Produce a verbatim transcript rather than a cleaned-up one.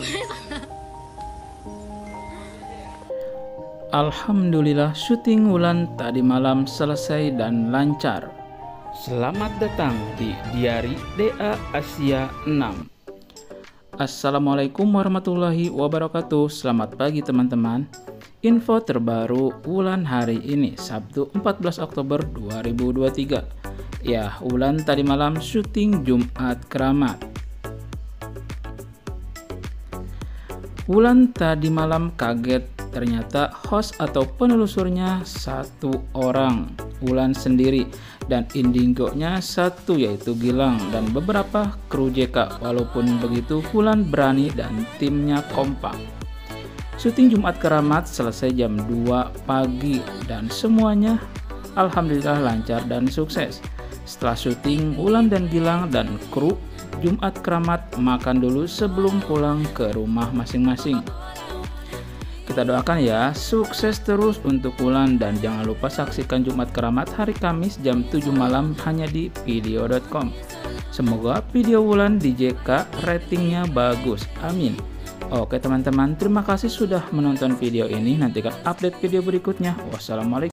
Alhamdulillah, syuting Wulan tadi malam selesai dan lancar. Selamat datang di Diari D A Asia enam. Assalamualaikum warahmatullahi wabarakatuh. Selamat pagi teman-teman. Info terbaru Wulan hari ini, Sabtu empat belas Oktober dua ribu dua puluh tiga. Ya, Wulan tadi malam syuting Jumat Keramat. Wulan tadi malam kaget, ternyata host atau penelusurnya satu orang, Wulan sendiri, dan indigonya satu yaitu Gilang dan beberapa kru J K. Walaupun begitu, Wulan berani dan timnya kompak. Syuting Jumat Keramat selesai jam dua pagi dan semuanya alhamdulillah lancar dan sukses. Setelah syuting, Wulan dan Gilang dan kru Jumat Keramat makan dulu sebelum pulang ke rumah masing-masing. Kita doakan ya, sukses terus untuk Wulan, dan jangan lupa saksikan Jumat Keramat hari Kamis jam tujuh malam hanya di video dot com. Semoga video Wulan di J K ratingnya bagus, amin. Oke teman-teman, terima kasih sudah menonton video ini. Nantikan update video berikutnya. Wassalamualaikum.